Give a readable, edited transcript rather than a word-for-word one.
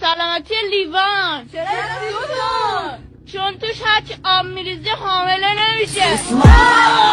سلامتی لیوان. چرا لیوان؟ چون توش هرچی آب میریزی حامله نمیشه.